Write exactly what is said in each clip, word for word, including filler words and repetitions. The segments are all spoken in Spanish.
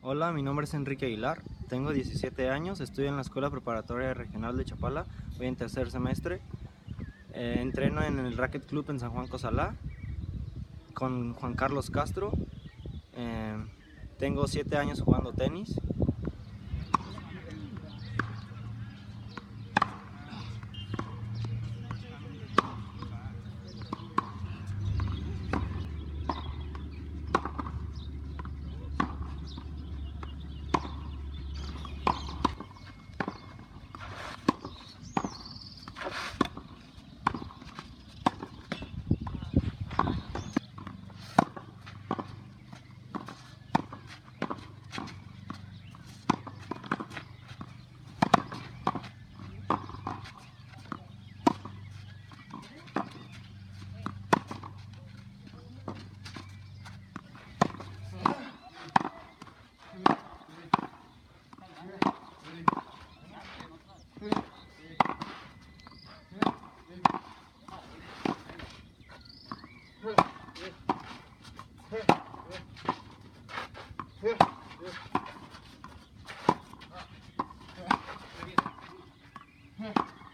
Hola, mi nombre es Enrique Aguilar, tengo diecisiete años, estudio en la Escuela Preparatoria Regional de Chapala, voy en tercer semestre. Eh, entreno en el Racket Club en San Juan Cosalá con Juan Carlos Castro. Eh, tengo siete años jugando tenis.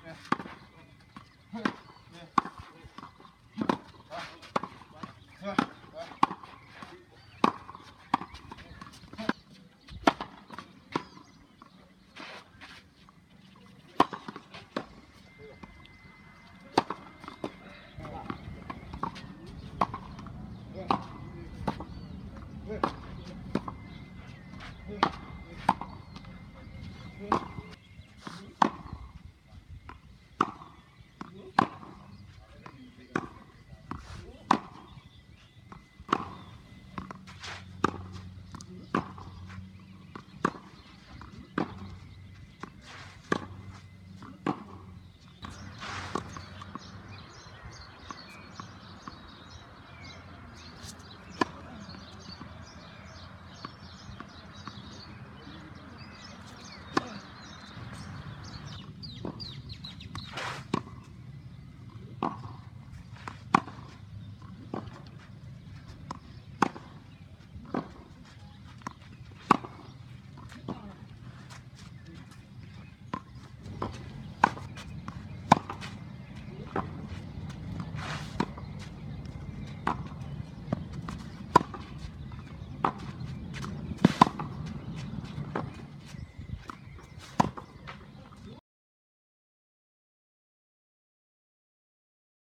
Yeah.